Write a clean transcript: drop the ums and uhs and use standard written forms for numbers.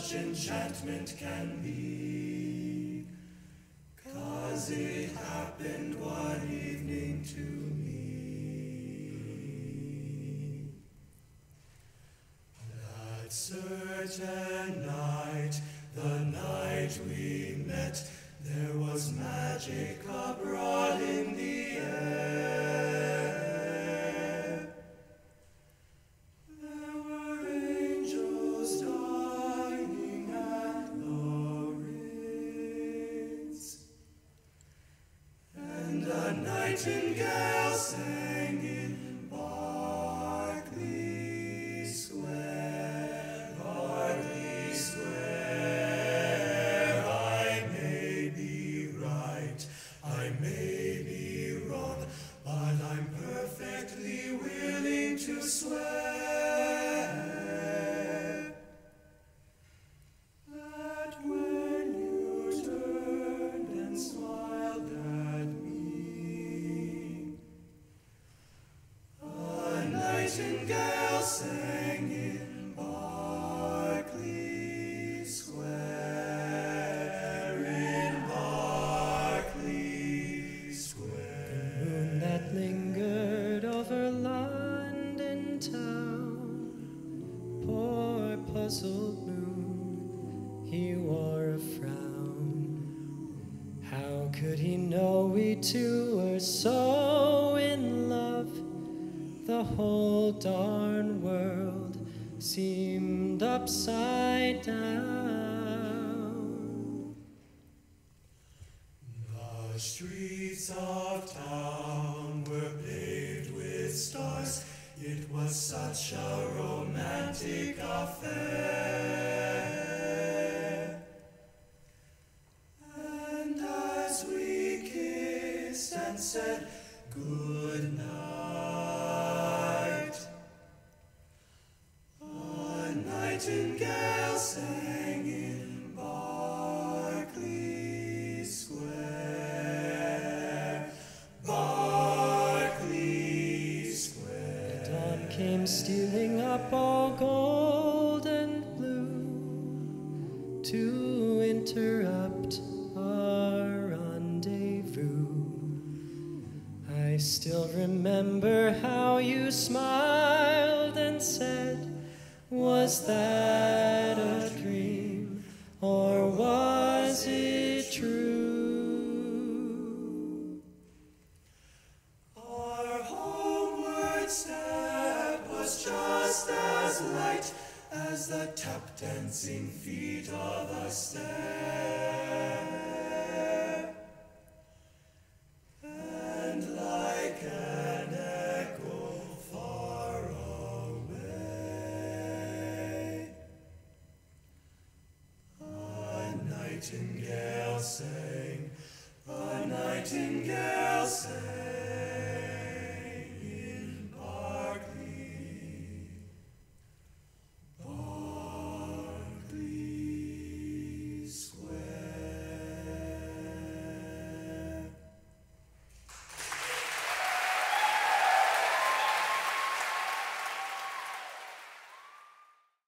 such enchantment can be, 'cause it happened one evening to me. That certain night, the night we met, there was magic abroad in the air. There were angels dining at the Ritz, and a nightingale sang in Berkeley Square. Berkeley Square. I may be right, I may be wrong, but I'm perfectly willing to swear that when you turned and smiled at me, a nightingale sang in Berkeley Square, in Berkeley Square. The moon that lingered over London town, poor puzzled moon, he wore a frown. How could he know we two were so in love? The whole darn world seemed upside down. The streets of town were paved with stars. It was such a romantic affair. And as we kissed and said good night, a nightingale sang in Berkeley Square, Berkeley Square. The dawn came stealing up all gold and blue to interrupt our rendezvous. I still remember how you smiled and said, was that a dream, or was it true? Our homeward step was just as light as the tap-dancing feet of a stair. And like an echo far away, a nightingale sang, a nightingale sang.